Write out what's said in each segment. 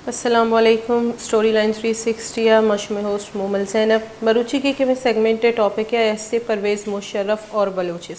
السلام علیکم story line 360 یا مشہور ہوسٹ مومل زینب بلوچی کے میں سیگمنٹ ٹاپک ہے ایسے پرویز مشرف اور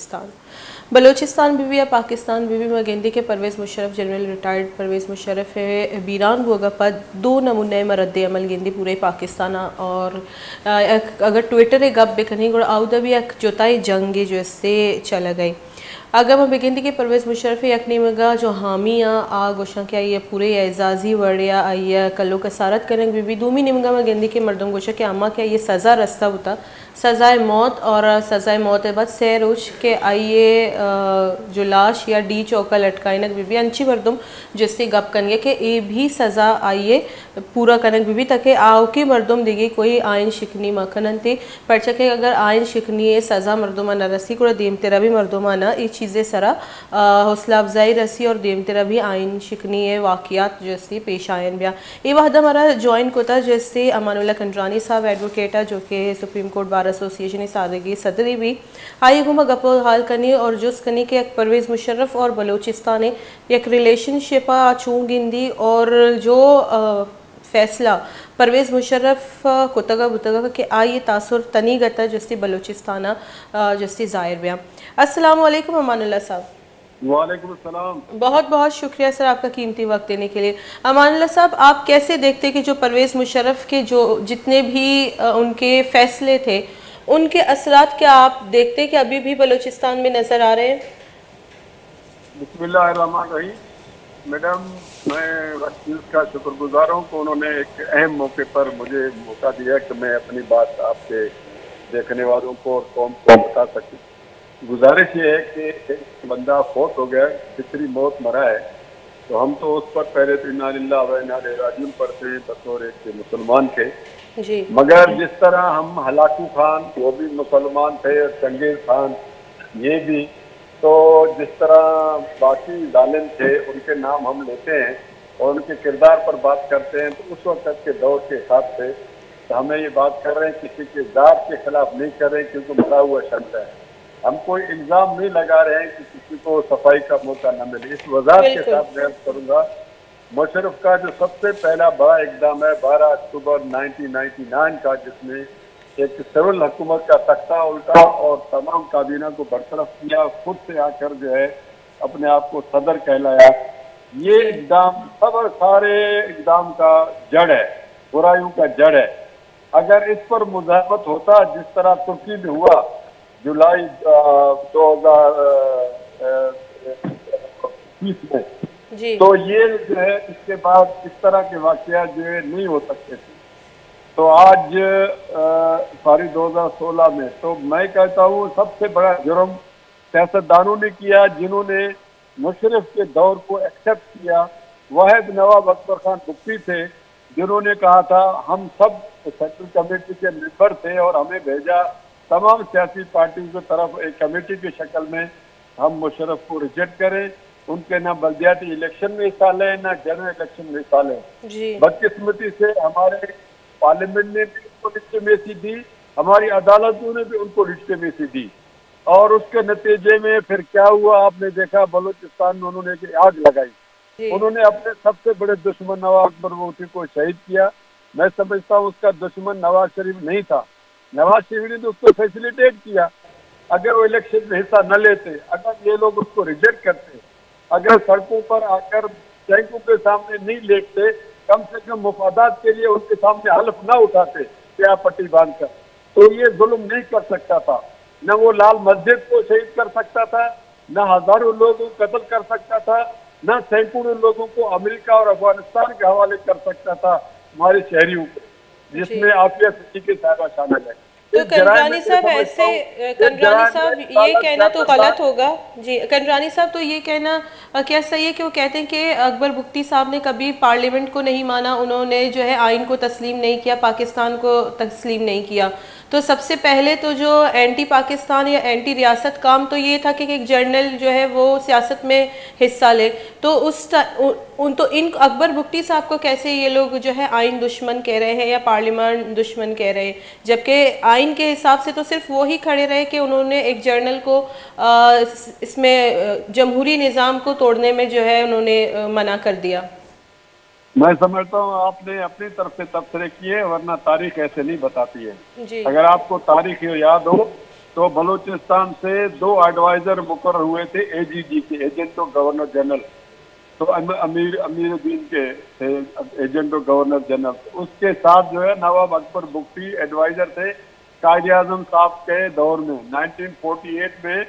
بلوچستان بھی یا پاکستان بھی مگندی کے پرویز مشرف جنرل ریٹائرڈ پرویز مشرف ہے بیران بوگا پد دو نمونہ مرد عمل گندی پورے پاکستان اور اگر ٹویٹر گپ بکنی گوڑا آؤدا بھی ایک جوتائی جنگی جو اس سے چلا گئی اگر میں بگندی کے پرویز مشرف یکنی مگا جو حامیاں گوشاں کیا یہ پورے اعزازی وڑیا آئیے کلو کسارت کرنے بھی دومی نمگا مگندی کے مردم گوشا کہ اما کیا یہ سزا رستہ ہوتا سزائے موت اور سزائے موت بعد سہ روچ کے آئیے جو لاش یا ڈی چوکا لٹکائنک بھی انچی مردم جس سے گپ کنگے کہ اے بھی سزا آئیے پورا کنک بھی تاکہ آؤ کی مردم دیگی کوئی آئین شکنی مکنن تے پرچہ کہ اگر آئین شکنی سزا مردمہ نہ رسی کو دیم تیرا بھی مردمہ نہ یہ چیزیں سرا حوصلہ افزائی رسی اور دیم تیرا بھی آئین شکنی واقعات جیسے پیش آئین بیا یہ وحد ہمارا جوائن کو تھا جیسے امان اللہ کنڈرانی صاحب ایڈوکیٹا جو کہ سپریم کورٹ بار ایسوسیشن سادگی صدری بھی آئی گھوما گپو حال کنی اور جس کنی کے ایک پرویز مشرف اور بلوچستان ایک ریلیشن شپا چون گندی اور جو فیصلہ پرویز مشرف کتگا بتگا کہ آئیے تاثر تنی گتا جستی بلوچستانہ جستی ظاہر بیا السلام علیکم امان اللہ صاحب وعلیکم السلام بہت بہت شکریہ سر آپ کا قیمتی وقت دینے کے لیے امان اللہ صاحب آپ کیسے دیکھتے کہ جو پرویز مشرف کے جو جتنے بھی ان کے فیصلے تھے ان کے اثرات کیا آپ دیکھتے کہ ابھی بھی بلوچستان میں نظر آ رہے ہیں بسم اللہ الرحمن الرحیم میڈم میں وکیل کا شکر گزار ہوں کہ انہوں نے ایک اہم موقع پر مجھے موقع دیا کہ میں اپنی بات آپ کے دیکھنے والوں کو اور قوم کو بتا سکوں گزارش یہ ہے کہ ایک بندہ فوت ہو گیا فطری موت مرا ہے تو ہم تو اس پر پہلے تو انا للہ و انا الیہ راجعون پڑھتے ہیں بطور ایک مسلمان کے جی مگر جس طرح ہم ہلاکو خان وہ بھی مسلمان تھے اور چنگیز خان یہ بھی تو جس طرح باقی ظالم تھے ان کے نام ہم لیتے ہیں اور ان کے کردار پر بات کرتے ہیں تو اس وقت کے دور کے حساب سے تو ہمیں یہ بات کر رہے ہیں کسی کے ذات کے خلاف نہیں کر رہے ہیں کیونکہ مرا ہوا شخص ہے ہم کوئی الزام نہیں لگا رہے ہیں کہ کسی کو صفائی کا موقع نہ ملے اس وضاحت کے ساتھ میں کروں گا مشرف کا جو سب سے پہلا بڑا اقدام ہے 12 اکتوبر 1999 کا جس میں ایک سول حکومت کا تختہ الٹا اور تمام کابینہ کو برطرف کیا خود سے آ کر جو ہے اپنے آپ کو صدر کہلایا یہ اقدام سارے اقدام کا جڑ ہے برائیوں کا جڑ ہے اگر اس پر مزاحمت ہوتا جس طرح ترکی میں ہوا جولائی 2020 میں تو یہ جو ہے اس کے بعد اس طرح کے واقعات جو ہے نہیں ہو سکتے تھے تو آج ساری 2016 میں تو میں کہتا ہوں سب سے بڑا جرم سیاستدانوں نے کیا جنہوں نے مشرف کے دور کو ایکسپٹ کیا واحد نواب اکبر خان بگٹی تھے جنہوں نے کہا تھا ہم سب سینٹرل کمیٹی کے ممبر تھے اور ہمیں بھیجا تمام سیاسی پارٹیوں کی طرف ایک کمیٹی کی شکل میں ہم مشرف کو ریجیکٹ کریں ان کے نہ بلدیاتی الیکشن میں حصہ لیں نہ جنرل الیکشن میں حصہ لیں بدقسمتی سے ہمارے پارلیمنٹ نے بھی ان کو لیجٹیمیسی دی ہماری عدالتوں نے بھی ان کو لیجٹیمیسی دی اور اس کے نتیجے میں پھر کیا ہوا آپ نے دیکھا بلوچستان میں انہوں نے ایک آگ لگائی انہوں نے اپنے سب سے بڑے دشمن نواز اکبر بگٹی کو شہید کیا میں سمجھتا ہوں اس کا دشمن نواز شریف نہیں تھا نواز شریف نے تو اس کو فیسیلیٹیٹ کیا اگر وہ الیکشن میں حصہ نہ لیتے اگر یہ لوگ اس کو ریجیکٹ کرتے اگر سڑکوں پر آ کر ٹینکوں کے سامنے نہیں لیٹتے کم سے کم مفادات کے لیے ان کے سامنے حلف نہ اٹھاتے کیا پٹی باندھ کر تو یہ ظلم نہیں کر سکتا تھا نہ وہ لال مسجد کو شہید کر سکتا تھا نہ ہزاروں لوگوں کو قتل کر سکتا تھا نہ سینکڑوں لوگوں کو امریکہ اور افغانستان کے حوالے کر سکتا تھا ہمارے شہریوں کو جس میں عافیہ صدیقی صاحبہ شامل ہے تو کنڈرانی صاحب یہ کہنا تو غلط ہوگا جی کنڈرانی صاحب تو یہ کہنا کیا صحیح ہے کہ وہ کہتے ہیں کہ اکبر بگٹی صاحب نے کبھی پارلیمنٹ کو نہیں مانا انہوں نے جو ہے آئین کو تسلیم نہیں کیا پاکستان کو تسلیم نہیں کیا تو سب سے پہلے تو جو اینٹی پاکستان یا اینٹی ریاست کام تو یہ تھا کہ ایک جرنل جو ہے وہ سیاست میں حصہ لے تو ان اکبر بگٹی صاحب کو کیسے یہ لوگ جو ہے آئین دشمن کہہ رہے ہیں یا پارلیمان دشمن کہہ رہے ہیں جبکہ آئین کے حساب سے تو صرف وہی کھڑے رہے کہ انہوں نے ایک جرنل کو اس میں جمہوری نظام کو توڑنے میں جو ہے انہوں نے منع کر دیا میں سمجھتا ہوں آپ نے اپنی طرف سے تبصرے کیے ورنہ تاریخ ایسے نہیں بتاتی ہے. اگر آپ کو تاریخ یاد ہو تو بلوچستان سے 2 ایڈوائزر مقرر ہوئے تھے AGG کے، ایجنٹ آف گورنر جنرل. تو امیر الدین کے تھے ایجنٹ آف گورنر جنرل. اس کے ساتھ جو ہے نواب اکبر بگٹی ایڈوائزر تھے قائد اعظم صاحب کے دور میں. 1948 میں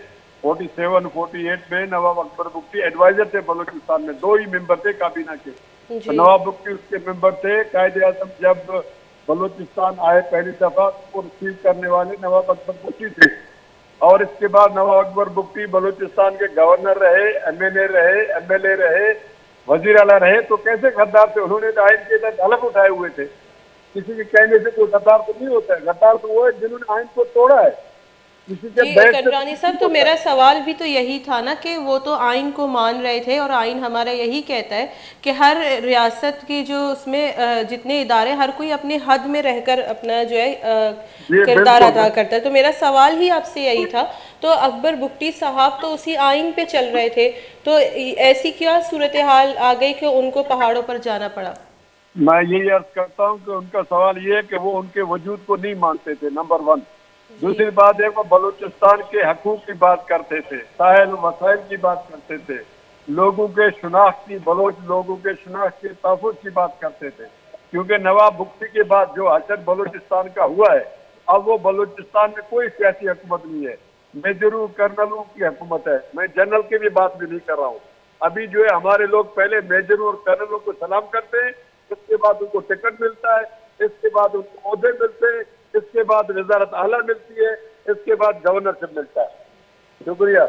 47-48 میں نواب اکبر بگٹی ایڈوائزر تھے بلوچستان میں. 2 ہی ممبر تھے کابینہ کے. تو نواب بگٹی اس کے ممبر تھے. قائد اعظم جب بلوچستان آئے پہلی دفعہ کو ریسیو کرنے والے نواب اکبر بگٹی تھے. اور اس کے بعد نواب اکبر بگٹی بلوچستان کے گورنر رہے، MNA رہے، MLA رہے، وزیر اعلیٰ رہے. تو کیسے غدار تھے؟ انہوں نے آئین کے تحت حلف اٹھائے ہوئے تھے. کسی کے کہنے سے کوئی غدار تو نہیں ہوتا ہے. غدار تو وہ ہے جنہوں نے آئین کو توڑا ہے. جی کنڈرانی صاحب، تو میرا سوال بھی تو یہی تھا نا کہ وہ تو آئین کو مان رہے تھے، اور آئین ہمارا یہی کہتا ہے کہ ہر ریاست کی جو اس میں جتنے ادارے ہر کوئی اپنے حد میں رہ کر اپنا جو ہے کردار ادا کرتا ہے. تو میرا سوال ہی آپ سے یہی تھا. تو اکبر بگٹی صاحب تو اسی آئین پہ چل رہے تھے، تو ایسی کیا صورتحال آ گئی کہ ان کو پہاڑوں پر جانا پڑا؟ میں یہی عرض کرتا ہوں کہ ان کا سوال یہ ہے کہ وہ ان کے وجود کو نہیں مانتے تھے، نمبر 1. دوسری بات ہے وہ بلوچستان کے حقوق کی بات کرتے تھے، ساحل وسائل کی بات کرتے تھے، لوگوں کے شناخت کی، بلوچ لوگوں کے شناخت کے تحفظ کی بات کرتے تھے. کیونکہ نواب بگٹی کے بعد جو حشر بلوچستان کا ہوا ہے، اب وہ بلوچستان میں کوئی سیاسی حکومت نہیں ہے، میجروں کرنلوں کی حکومت ہے. میں جنرل کی بھی بات بھی نہیں کر رہا ہوں. ابھی جو ہے ہمارے لوگ پہلے میجروں اور کرنلوں کو سلام کرتے ہیں، اس کے بعد ان کو ٹکٹ ملتا ہے، اس کے بعد ان کو عہدے ملتے ہیں، اس کے بعد وزارت اعلیٰ ملتی ہے، اس کے بعد گورنرشپ ملتا ہے. شکریہ.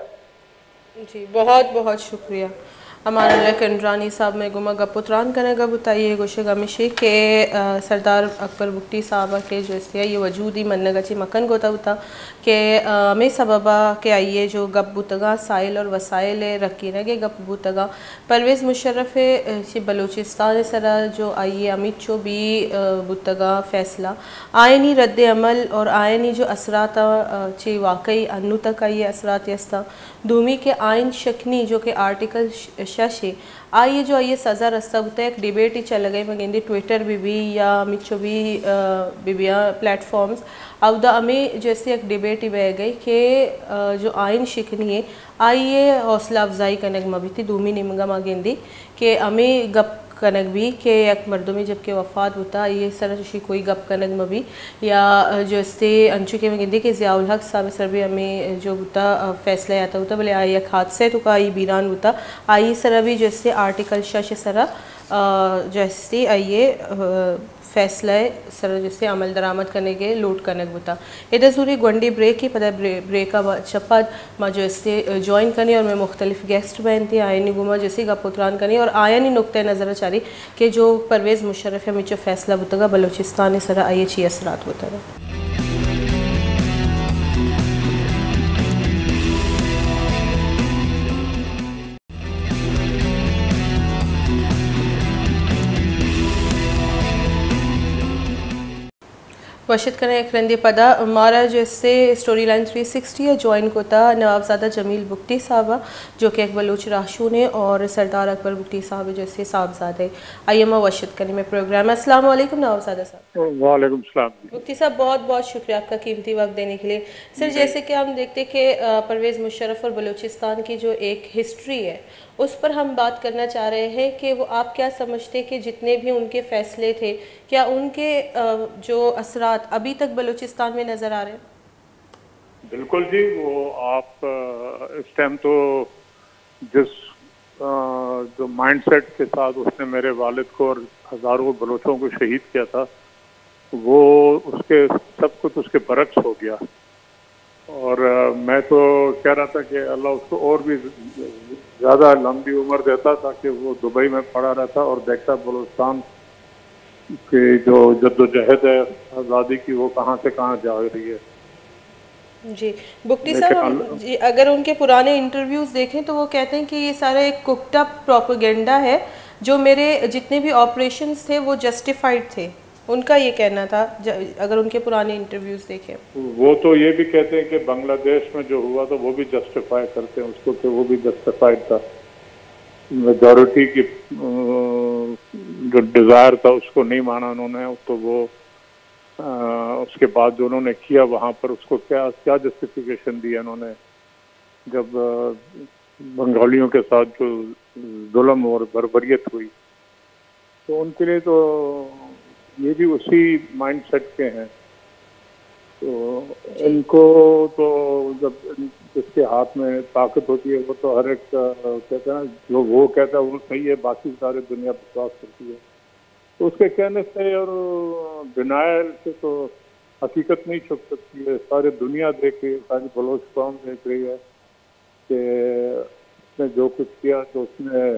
جی بہت بہت شکریہ. امان اللہ کنڈرانی صاحب میں گما گپتران کرنے گا بتائیے گوشے گامشی کہ سردار اکبر بگٹی صاحبہ کے جو اس یہ وجودی منگا چی مکن گوتا ہوتا کہ میں سببا کہ آئیے جو گپ بوتگا سائل اور وسائل رکھی رہے گپ بوتگا پرویز مشرف بلوچستان سرا جو آئیے امت چو بھی بوتگا فیصلہ آئینی رد عمل اور آئینی جو اثرات چی واقعی انو تک آئیے اثرات یستا دومی کے آئین شکنی جو کہ آرٹیکل شاشے آئیے جو آئیے سزا رستہ ہوتا ہے. ایک ڈیبیٹ ہی چل گئی مگندی ٹویٹر بھی یا مچو بھی پلیٹ فارمز او دا ہمیں جیسے ایک ڈیبیٹ ہی بہ گئی کہ جو آئین شکنی ہے آئیے حوصلہ افزائی کنگ مبی تھی دومی نمگا مگندی کہ ہمیں گپ کنگ بھی کہ ایک مردوں میں جب کہ وفات ہوتا یہ سر کوئی گپ کنگ مبی یا جو اس سے انچو کے مگندی کہ ضیاء الحق صاحب سر بھی ہمیں جو ہوتا فیصلہ آتا ہوتا بلے آئی ایک حادثے تو کا آئی بیران ہوتا آئی سرا بھی جو اس سے آرٹیکل شش سرا جو اس سے آئیے فیصلہ سر جیسے عمل درآمد کرنے کے لوٹ کرنے ہوتا. ادھر ضروری گونڈی بریک ہی پتہ بریک کا چپاد میں جو اس سے جوائن کرنی اور میں مختلف گیسٹ بہنتی آئینی گما جیسے گا پتران کرنی اور آئینی نقطۂ نظر چاری کہ جو پرویز مشرف ہے مجھے فیصلہ ہوتا گا بلوچستان سرا آئیے چی اثرات ہوتا گا. وشد کرنے ایک رندی پدا ہمارا جو اس سے سٹوری لائن 360 ہے جوائن کو تھا نوابزادہ جمیل بگٹی صاحبہ جو کہ ایک بلوچ راشون ہے اور سردار اکبر بگٹی صاحب جو اس سے صاحبزادہ ہے. آئیے میں وشد کرنے میں پروگرام. السلام علیکم نوابزادہ صاحب. وعلیکم السلام. بگٹی صاحب بہت بہت شکریہ آپ کا قیمتی وقت دینے کے لیے. سر جیسے کہ ہم دیکھتے کہ پرویز مشرف اور بلوچستان کی جو ایک ہسٹری ہے اس پر ہم بات کرنا چاہ رہے ہیں کہ وہ آپ کیا سمجھتے کہ جتنے بھی ان کے فیصلے تھے کیا ان کے جو اثرات ابھی تک بلوچستان میں نظر آ رہے ہیں؟ بالکل جی. وہ آپ اس ٹائم تو جس جو مائنڈ سیٹ کے ساتھ اس نے میرے والد کو اور ہزاروں بلوچوں کو شہید کیا تھا وہ اس کے سب کچھ اس کے برعکس ہو گیا. اور میں تو کہہ رہا تھا کہ اللہ اس کو اور بھی زیادہ لمبی عمر دیتا تاکہ وہ دبئی میں پڑا رہتا اور دیکھتا بلوچستان کی جو جد و جہد ہے آزادی کی وہ کہاں سے کہاں جا رہی ہے. جی بگٹی صاحب جی اگر ان کے پرانے انٹرویوز دیکھیں تو وہ کہتے ہیں کہ یہ سارا ایک کوکڈ اپ پروپیگنڈا ہے جو میرے جتنے بھی آپریشنز تھے وہ جسٹیفائڈ تھے. ان کا یہ کہنا تھا اگر ان کے پرانے انٹرویوز دیکھیں. وہ تو یہ بھی کہتے ہیں کہ بنگلہ دیش میں جو ہوا تھا وہ بھی جسٹیفائی کرتے ہیں اس کو کہ وہ بھی جسٹیفائڈ تھا. मेजॉरिटी की जो डिज़ायर था उसको नहीं माना उन्होंने, तो वो उसके बाद जो उन्होंने किया वहाँ पर उसको क्या क्या जस्टिफिकेशन दिया उन्होंने, जब बंगालियों के साथ जो जुल्म और बर्बरियत हुई, तो उनके लिए तो ये भी उसी माइंड सेट के हैं। तो इनको तो जब जिसके हाथ में ताकत होती है वो तो हर एक कहते हैं ना, जो वो कहता है वो सही है, बाकी सारी दुनिया विश्वास करती है। तो उसके कहने से और डिनायल से तो हकीकत नहीं छुप सकती है। सारी दुनिया देख रही है, सारी बलोच कौम देख रही है कि उसने जो कुछ किया तो उसने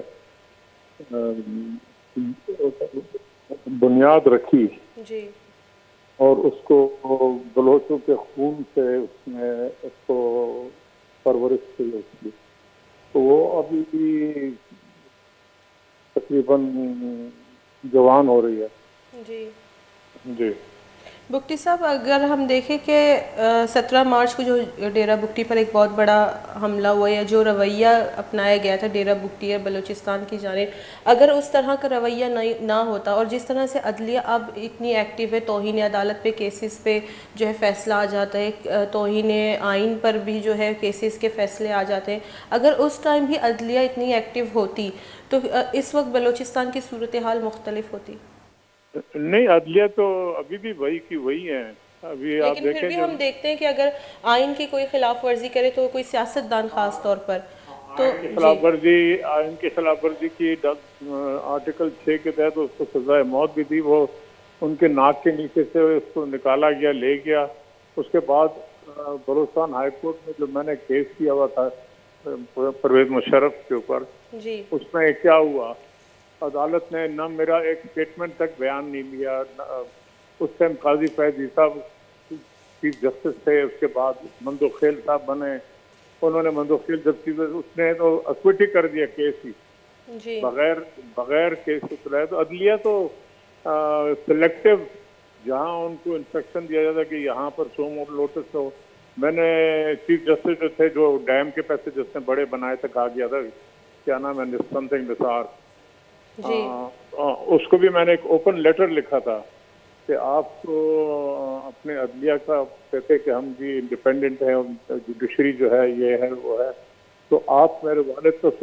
बुनियाद रखी जी। और उसको बलोचों के खून से उसने उसको परवरिश की उसकी, तो वो अभी भी तकरीबन जवान हो रही है। जी जी बुगटी साहब, अगर हम देखें कि 17 मार्च को जो डेरा बुगटी पर एक बहुत बड़ा हमला हुआ या जो रवैया अपनाया गया था डेरा बुगटी और बलूचिस्तान की जानिब, अगर उस तरह का रवैया ना होता और जिस तरह से अदलिया अब इतनी एक्टिव है, तौहीन अदालत पे केसेस पे जो है फ़ैसला आ जाता है, तौहीन आइन पर भी जो है केसेस के फ़ैसले आ जाते हैं, अगर उस टाइम भी अदलिया इतनी एक्टिव होती तो इस वक्त बलूचिस्तान की सूरत हाल मुख्तलिफ होती? नहीं, अदलिया तो अभी भी वही की वही है। अभी आप लेकिन फिर देखें भी जो हम देखते हैं कि अगर आइन की कोई खिलाफ वर्जी करे तो कोई सियासतदान खास तौर पर तो आइन की खिलाफ वर्जी की आर्टिकल 6 के तहत उसको सजाए मौत भी दी। वो उनके नाक के नीचे से उसको निकाला गया, ले गया। उसके बाद बलूचिस्तान हाई कोर्ट में जो मैंने केस किया हुआ था परवेज मुशर्रफ के ऊपर, उसमें क्या हुआ, अदालत ने न मेरा एक स्टेटमेंट तक बयान नहीं लिया। उस टाइम काजी फैजी साहब चीफ जस्टिस थे, उसके बाद मंदोखेल साहब बने, उन्होंने मंदोखेल जब चीफ उसने तो अक्विटी कर दिया केस ही, बगैर केस को चलाया। तो अदलिया तो सिलेक्टिव, जहाँ उनको इंस्ट्रक्शन दिया जाता कि यहाँ पर सो लोटस हो। मैंने चीफ जस्टिस जो थे, जो डैम के पैसे जिसने बड़े बनाए थे, कहा गया था क्या नाम है, समथिंग निसार, उसको भी मैंने एक ओपन लेटर लिखा था कि आपको अपने अदलिया का कहते कि हम भी इंडिपेंडेंट हैं, जुडिशरी जो है ये है वो है, तो आप मेरे वालिद को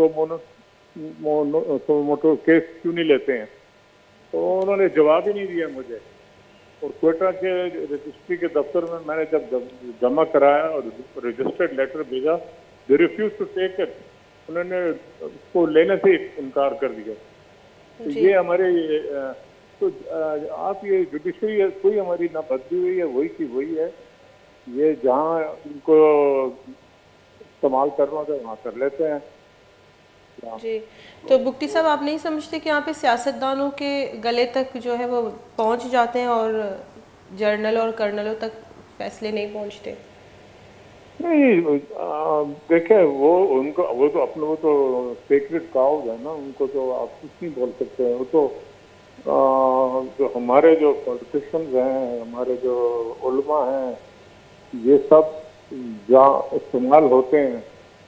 सो मोटो केस क्यों नहीं लेते हैं। तो उन्होंने जवाब ही नहीं दिया मुझे। और क्वेटा के रजिस्ट्री के दफ्तर में मैंने जब जमा कराया और रजिस्टर्ड लेटर भेजा, they refuse to take it, उन्होंने उसको लेने से इनकार कर दिया। तो ये हमारे तो आप ये जुडिशरी कोई हमारी ना बदली हुई है, वही की वही है। ये जहाँ इनको इस्तेमाल करना था वहाँ कर लेते हैं। जी, तो बुगटी साहब, आप नहीं समझते कि यहाँ पे सियासतदानों के गले तक जो है वो पहुँच जाते हैं और जर्नल और कर्नलों तक फैसले नहीं पहुँचते? नहीं, देखें वो तो अपने वो तो सेक्रेट काउज है ना, उनको तो आप कुछ नहीं बोल सकते हैं। वो तो जो हमारे जो पॉलिटिशियंस हैं, हमारे जो उलमा हैं, ये सब जहाँ इस्तेमाल होते हैं,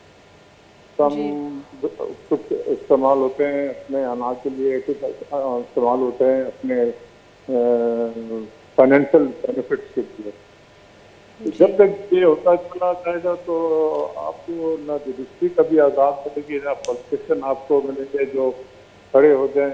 कुछ इस्तेमाल होते हैं अपने अनाज के लिए, कुछ इस्तेमाल होते हैं अपने फाइनेंशियल बेनिफिट्स के लिए। जब तक ये होता चला जाएगा तो आपको ना जुडिशरी कभी आज़ाद मिलेगी, ना पॉलिटिशियन आपको मिलेंगे जो खड़े हो जाएं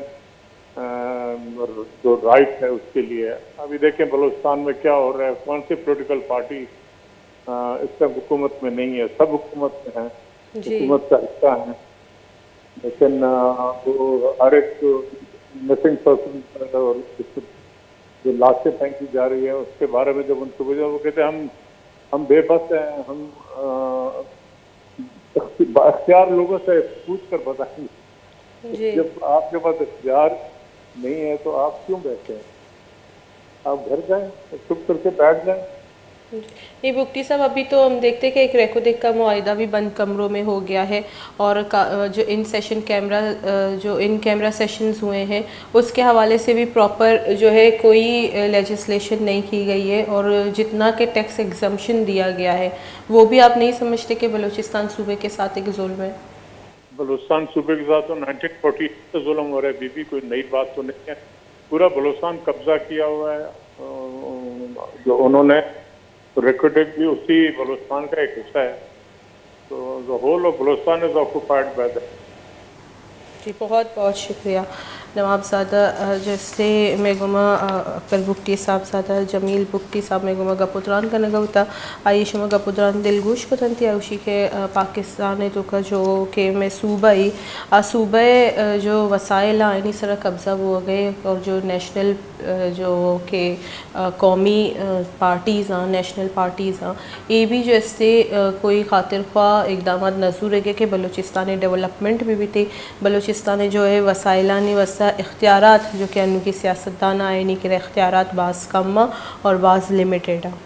जो राइट है उसके लिए। अभी देखें बलूचिस्तान में क्या हो रहा है, कौन सी पॉलिटिकल पार्टी इस टाइम हुकूमत में नहीं है, सब हुकूमत में है, हुकूमत का हिस्सा है, लेकिन वो हर एक मिसिंग पर्सन और जो लाशें फेंकी जा रही है उसके बारे में जब उनको पूछा, वो कहते हैं हम बेबस हैं, हम अख्तियार लोगों से पूछ कर बताएंगे। जब आपके पास अख्तियार नहीं है तो आप क्यों बैठे हैं, आप घर जाएं, चुप करके बैठ जाएं। नहीं बुगटी साहब, अभी तो हम देखते हैं कि एक रेकोदेक का मुआहिदा भी बंद कमरों में हो गया है और जो इन कैमरा सेशंस हुए हैं उसके हवाले से भी प्रॉपर जो है कोई लेजिस्लेशन नहीं की गई है, और जितना कि टैक्स एग्जम्पशन दिया गया है वो भी आप नहीं समझते कि बलूचिस्तान सूबे के साथ एक जुल्म है? بلوچستان صوبے کے ساتھ تو 1948 سے ظلم ہو رہا ہے، بھی کوئی نئی بات تو نہیں ہے. پورا بلوچستان قبضہ کیا ہوا ہے، جو انہوں نے ریکارڈڈ بھی اسی بلوچستان کا ایک حصہ ہے. تو the whole of Balochistan is occupied by them. جی بہت بہت شکریہ نواب زادہ. جیسے میں گما اکل بکٹی صاحب زادہ جمیل بکٹی صاحب میں گما گپودران کا نگوتا آئی شما گپودران دل گوش کو تنتی آوشی کے پاکستان تو کا جو کہ میں صوبائی صوبہ جو وسائل آئینی سرا قبضہ ہو گئے، اور جو نیشنل جو کہ قومی پارٹیز ہیں، نیشنل پارٹیز ہیں، یہ بھی جیسے کوئی خاطر خواہ اقدامات نظور ہے کہ بلوچستانی ڈیولپمنٹ بھی تھے. بلوچستان جو ہے وسائلانی وسا اختیارات جو کہ ان کی سیاستدان آئینی کے اختیارات بعض کم اور بعض لمیٹیڈ ہیں.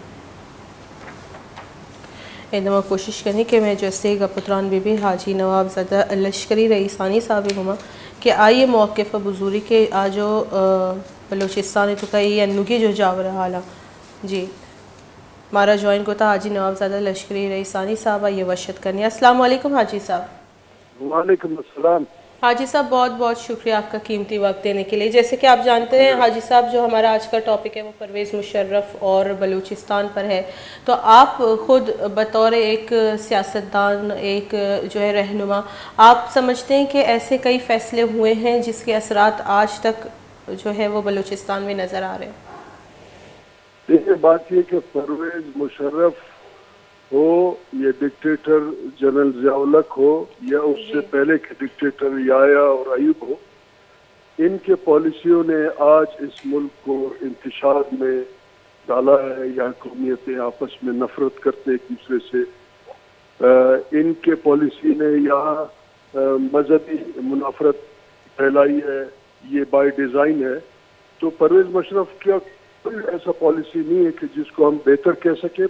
ایدما کوشش کرنی کہ میں جیسے گپتران بی بی حاجی نواب زادہ لشکری رئیسانی صاحب گما کہ آئیے موقف بزوری کے آجو بلوچستان تو کئی انو کی جو جاور حالا. جی ہمارا جوائن کو تھا حاجی نواب زادہ لشکری رئیسانی صاحب. آئیے وشت کرنی. السلام علیکم حاجی صاحب. وعلیکم السلام. حاجی صاحب بہت بہت شکریہ آپ کا قیمتی وقت دینے کے لیے. جیسے کہ آپ جانتے ہیں حاجی صاحب، جو ہمارا آج کا ٹاپک ہے وہ پرویز مشرف اور بلوچستان پر ہے. تو آپ خود بطور ایک سیاستدان، ایک جو ہے رہنما، آپ سمجھتے ہیں کہ ایسے کئی فیصلے ہوئے ہیں جس کے اثرات آج تک جو ہے وہ بلوچستان میں نظر آ رہے ہیں؟ دیکھیے، بات یہ کہ پرویز مشرف ہو یا ڈکٹیٹر جنرل ضیاء الحق ہو یا اس سے پہلے کے ڈکٹیٹر یایا اور ایوب ہو، ان کے پالیسیوں نے آج اس ملک کو انتشار میں ڈالا ہے. یا قومیتیں آپس میں نفرت کرتے ایک دوسرے سے. ان کے پالیسی نے یہاں مذہبی منافرت پھیلائی ہے. یہ بائی ڈیزائن ہے. تو پرویز مشرف کا کوئی ایسا پالیسی نہیں ہے کہ جس کو ہم بہتر کہہ سکیں.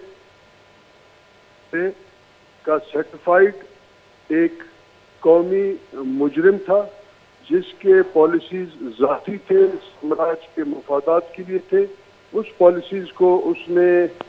کا سرٹیفائیڈ ایک قومی مجرم تھا جس کے پالیسیز ذاتی تھے، سمراج کے مفادات کے لیے تھے. اس پالیسیز کو اس نے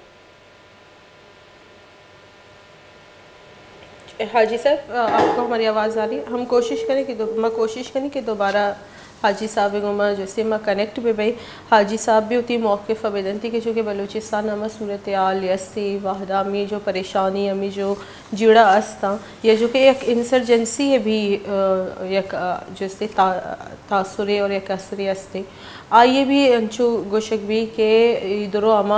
حاجی صاحب آپ کو ہماری آواز آ رہی ہے؟ ہم کوشش کریں کہ دوبارہ حاجی صاحب گما جیسے میں کنیکٹ بھی بھائی حاجی صاحب بھی ہوتی موقف بدنتی کہ چونکہ بلوچستان ہمیں صورتحال یستی واحدہ ہمیں جو پریشانی ہمیں جو جڑا استا یا جو کہ ایک انسرجنسی ہے بھی یک جیسے تاثرے اور یک اثری استے آئیے بھی انچو گوشک بھی کہ ادھرو ہما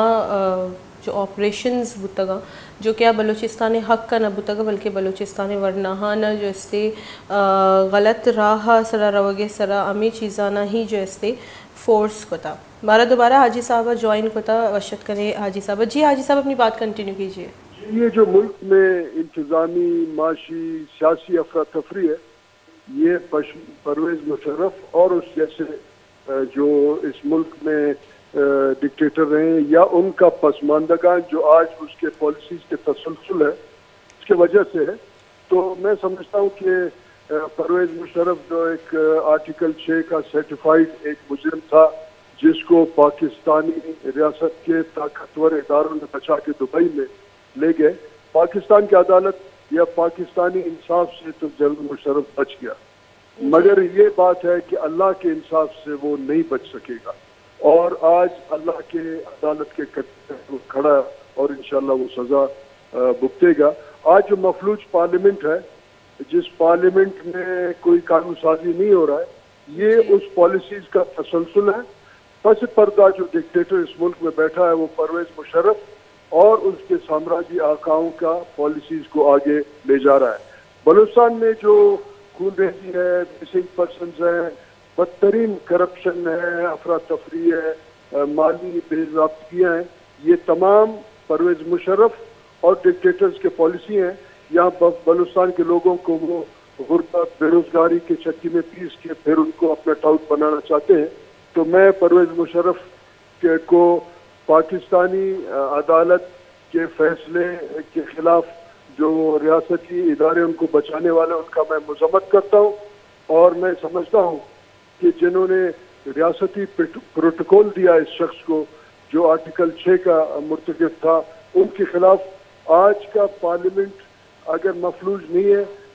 جو آپریشنز بتگا جو کیا بلوچستان حق کا نہ بتگا بلکہ بلوچستان ورنہا نہ جو استے غلط راہ سرا روگے سرا امی چیزانا ہی جو استے فورس کو تھا. بارہ دوبارہ حاجی صاحبہ جوائن کو تھا وشت کرے حاجی صاحبہ. جی حاجی صاحب اپنی بات کنٹینیو کیجئے. یہ جو ملک میں انتظامی معاشی سیاسی افراتفری ہے، یہ پرویز مشرف اور اس جیسے جو اس ملک میں ڈکٹیٹر رہے یا ان کا پسماندگان جو آج اس کے پالیسیز کے تسلسل ہے اس کی وجہ سے ہے. تو میں سمجھتا ہوں کہ پرویز مشرف جو ایک آرٹیکل 6 کا سرٹیفائیڈ ایک مجرم تھا جس کو پاکستانی ریاست کے طاقتور اداروں نے بچا کے دبئی میں لے گئے. پاکستان کی عدالت یا پاکستانی انصاف سے تو جنرل مشرف بچ گیا، مگر یہ بات ہے کہ اللہ کے انصاف سے وہ نہیں بچ سکے گا. اور آج اللہ کے عدالت کے کھڑا اور انشاءاللہ وہ سزا بھگتے گا. آج جو مفلوج پارلیمنٹ ہے، جس پارلیمنٹ میں کوئی قانون سازی نہیں ہو رہا ہے، یہ اس پالیسیز کا تسلسل ہے. پس پردہ جو ڈکٹیٹر اس ملک میں بیٹھا ہے وہ پرویز مشرف اور اس کے سامراجی آقاؤں کا پالیسیز کو آگے لے جا رہا ہے. بلوچستان میں جو خون ریزی ہے، مسنگ پرسنز ہیں، بدترین کرپشن ہے، افراتفری ہے، مالی بے ضابطگیاں ہیں، یہ تمام پرویز مشرف اور ڈکٹیٹرز کے پالیسی ہیں. یہاں بلوچستان کے لوگوں کو وہ غربت بے روزگاری کے چکی میں پیس کے پھر ان کو اپنا ٹاؤٹ بنانا چاہتے ہیں. تو میں پرویز مشرف کو پاکستانی عدالت کے فیصلے کے خلاف جو ریاستی ادارے ان کو بچانے والے ان کا میں مذمت کرتا ہوں. اور میں سمجھتا ہوں کہ جنہوں نے ریاستی پروٹوکول دیا اس شخص کو جو آرٹیکل 6 کا مرتکب تھا، ان کے خلاف آج کا پارلیمنٹ اگر مفلوج نہیں ہے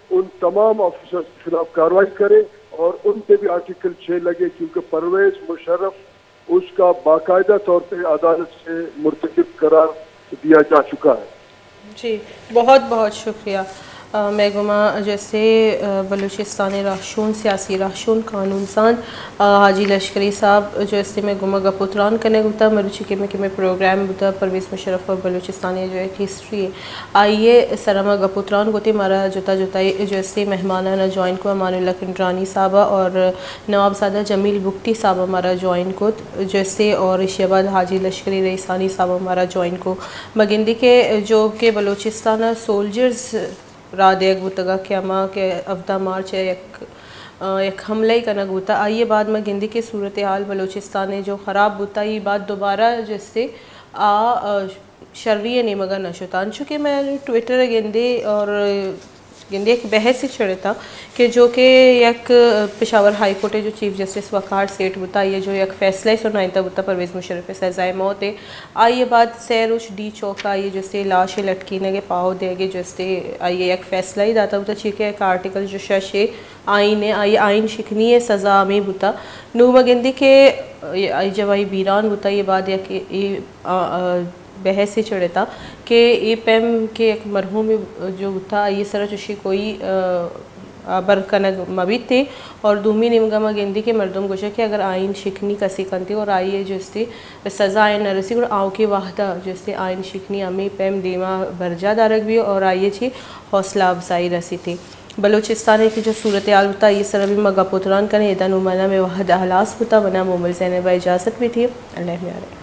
ان تمام آفیسر کے خلاف کارروائی کرے اور ان پہ بھی آرٹیکل 6 لگے، کیونکہ پرویز مشرف اس کا باقاعدہ طور پہ عدالت سے مرتکب قرار دیا جا چکا ہے۔ جی بہت بہت شکریہ۔ میں گما جیسے بلوچستان راہشون سیاسی راہشون قانون سان حاجی لشکری صاحب جیسے میں گما گپوتران کرنے گتا مروچی کے میں پروگرام بتا پرویز مشرف اور بلوچستانی جو ایک ہسٹری ہے آئیے سرما گپوتران گوتے مارا جوتا جوتائی جیسے مہمانہ جوائن کو امان اللہ کنڈرانی صاحبہ اور نواب زادہ جمیل بگٹی صاحبہ ہمارا جوائن کو جیسے اور اس بعد حاجی لشکری ریسانی صاحبہ ہمارا جوائن کو مگندی کے جو کہ بلوچستان سولجرز را دیکھ بوتگا کیاما کہ افدا مارچ ہے ایک حملہ ہی کنگ ہوتا آئیے بعد میں گندی کے صورتحال بلوچستان جو خراب ہوتا یہ بات دوبارہ جیسے شرری نہیں مگر نشتان چونکہ میں ٹویٹر گندے اور گندے ایک بحث ہی چھڑے تھا کہ جو کہ یک پشاور ہائی کورٹ جو چیف جسٹس وقار سیٹ ہوتا یہ جو یک فیصلہ سنائی تھا ہوتا پرویز مشرف سزائے موت ہے آئیے بعد سیروش ڈی چوک آئیے جیسے لاش لٹکینے کے پاؤ دے گے جیسے آئیے یک فیصلہ ہی داتا ہوتا چیکہ ایک آرٹیکل جو شش ہے آئین ہے آئیے آئین شکنی ہے سزا میں ہوتا نو مگندی کے جب آئی بیران ہوتا یہ بعد یا کہ بحث سے چڑھے تھا کہ ای پیم کے ایک مرحوم جو تھا یہ سرا چوشی کوئی برکنگ مبید تھے اور دومی نمگا مگندی کے مردم گوشہ کہ اگر آئین شکنی کسی کنتی اور آئیے جس سے سزا آئین نرسی اور آؤ کے واحدہ جس سے آئین شکنی امی پیم دیما برجا دارک بھی اور آئیے چھی حوصلہ افزائی رسی تھی بلوچستان کی جو صورتحال ہوتا یہ سر بھی مگا پتران کریں ادا نمانہ میں واحد احلاس ہوتا بنا مومل زینبہ اجازت بھی تھی اللہ میں آ رہے